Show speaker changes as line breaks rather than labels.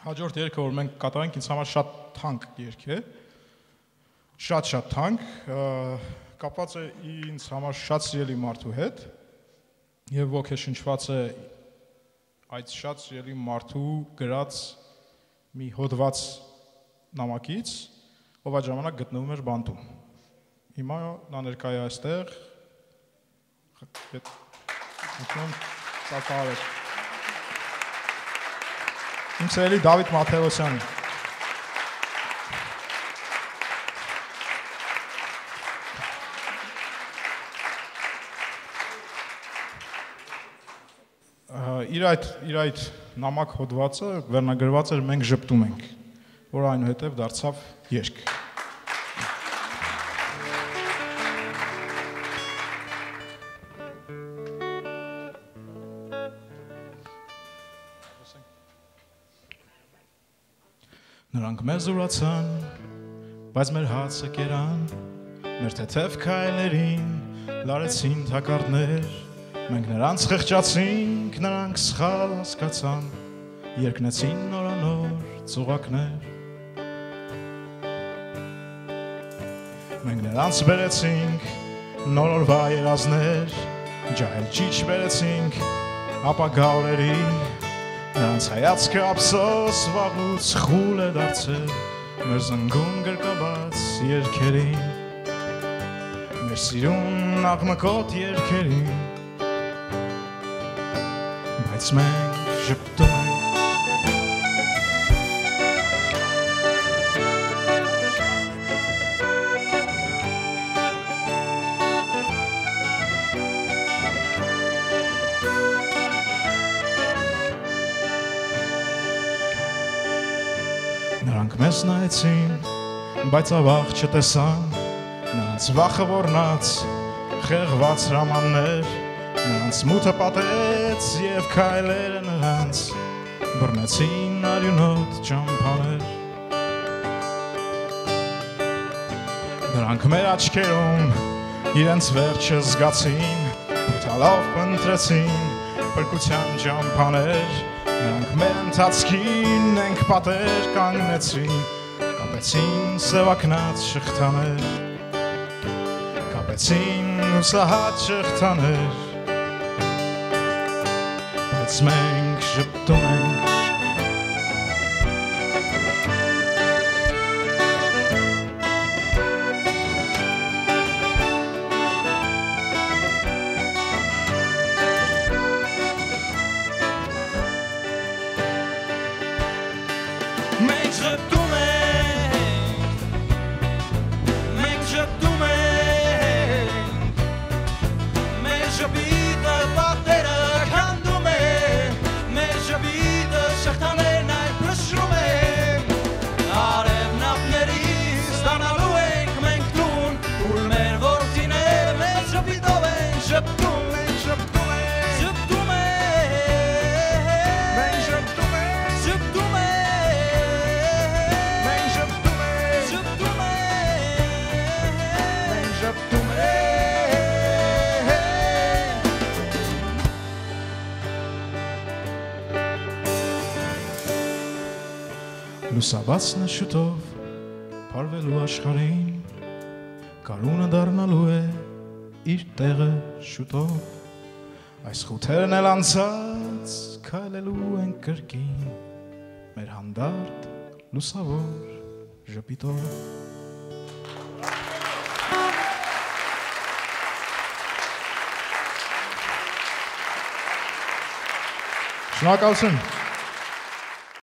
Հաջորդ երգը, որ մենք կատարենք, ինձ համար շատ թանկ երգ է, շատ թանկ, կապված է ինձ համար շատ սիրելի մարդու հետ և ոգեշնչված է այդ շատ սիրելի մարդու գրած մի հոդված նամակից, ով այդ ժամանակ գտնվում էր բանտում։ Հիմա նա ներկա է այստեղ, Իմ սիրելի Դավիթ Մաթեոսյանը։ Իր այդ նամակ հոդվածը վերնագրված էր «Մենք ժպտում ենք», որ այնուհետև դարձավ երգ։ Նրանք մեզ ուրացան, բայց մեր հացը կերան, մեր թեթև քայլերին լարեցին թակարդներ, մենք նրանց խղճացինք, նրանք սխալ հասկացան, երկնեցին նորանոր ծուղակներ։ Մենք նրանց բերեցինք նոր օրվա երազներ, ջահել ճիչ բերեցինք ապագա օրերի, նրանց հայացքը ափսոս վաղուց խուլ է դարձել մեր զնգուն գրկաբաց երգերին, մեր սիրուն աղմկոտ երգերին, բայց մենք ժպտում ենք։ Նրանք մեզ նայեցին, բայց ավաղ չտեսան, նրանց վախը որնաց, խեղված հրամաններ, նրանց մութը պատեց և քայլերը նրանց բռնեցին արյունոտ ճամփաներ։ Նրանք մեր աչքերում իրենց վերջը զգացին, փութալով փնտրեցին փրկության ճամփաներ, նրանք մեր ընթացքին ենք պատեր կանգնեցին, կապեցին սևակնած շղթաներ, կապեցին ուսահատ շղթաներ, բայց մենք ժպտում ենք։
Մենք ժպտում ենք, մենք ժպտում ենք, մեր ժպիտը պատերը քանդում ենք, մեր ժպիտը շղթաներն այլ փշրում ենք, արև նավներից ստանալու ենք մենք տուն, ուր մեր որդիները մեր ժպիտով են ժպտում, մենք ժպտում ենք, ժպտում ենք, մենք ժպտում ենք, ժպտում ենք,
Լուսաբացն է շուտով փարվելու աշխարհին, գարունը դառնալու է իր տեղը շուտով, այս խութերն էլ անցած քայլելու են կրկին, մեր հանդարտ լուսավոր ժպիտով։ Շնորհակալություն։